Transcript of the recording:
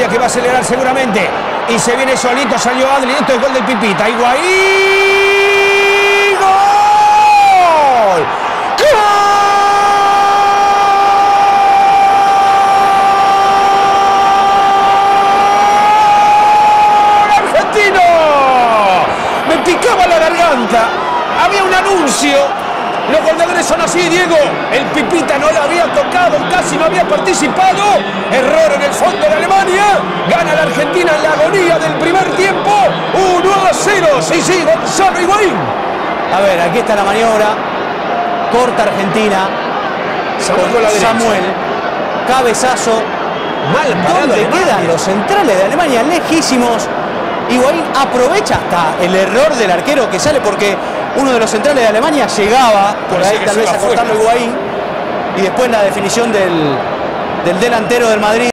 que va a acelerar seguramente. Y se viene solito, salió Adli. Esto es gol del Pipita. Higuaín. ¡Gol! Me picaba la garganta, había un anuncio, los goleadores son así, Diego, el Pipita no la había tocado, casi no había participado, error en el fondo de Alemania, gana la Argentina en la agonía del primer tiempo, 1-0, sí, Gonzalo Higuaín. A ver, aquí está la maniobra, corta Argentina, Samuel, cabezazo, mal parado. ¿dónde quedan los centrales de Alemania? Lejísimos. Higuaín aprovecha hasta el error del arquero que sale porque uno de los centrales de Alemania llegaba por ahí tal vez a cortarlo Higuaín y después la definición del delantero del Madrid.